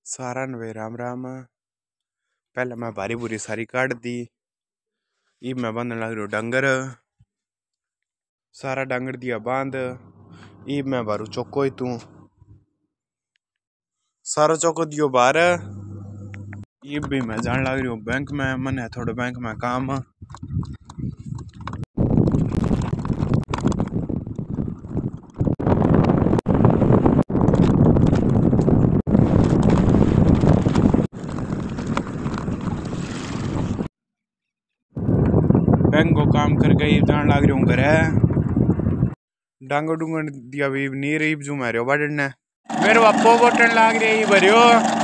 सारा नवे राम राम। पहले मैं भारी बुरी सारी काट दी। इब मैं बांधने लग रही डंगर। सारा डंगर दिया बांध। इब मैं बारू चौको ही तू सारा चौको दियो बार। इब भी मैं जान लग रही हूँ बैंक में। मन है थोड़ा बैंक में काम। बैंक को काम करके जान लग रही हूँ घर। डांगर डूंगर दिया भी नीर इब जू मारो बढ़ने मेरे बापो बोटन लाग रही भरियो।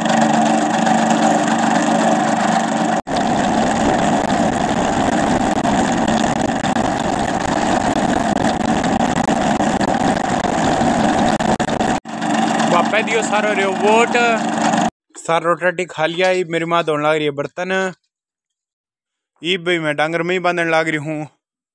बापा दियो सारो रे वोट। सारा रोटी खा लिया। इब मेरी माँ धोने लग रही है बर्तन। इब भी मैं डांगर में ही बांधने लग रही हूँ।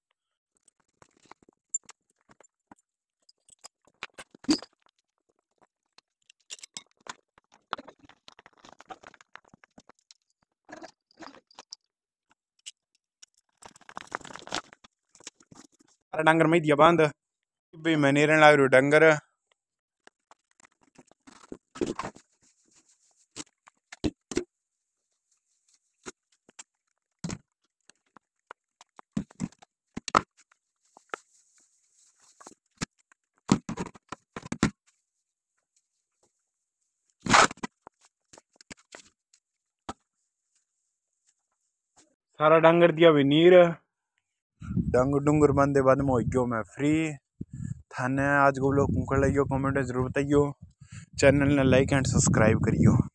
डांगर में दिया बांध। इब भी मैं नेरन लग रही हूँ डंगर। सारा डांगर दिया भी नीर। डांगर डूंगर बांधे बाद में हो गयो मैं फ्री। थाने आज को लोग लगियो कमेंट जरूर बताइयो। चैनल ने लाइक एंड सब्सक्राइब करियो।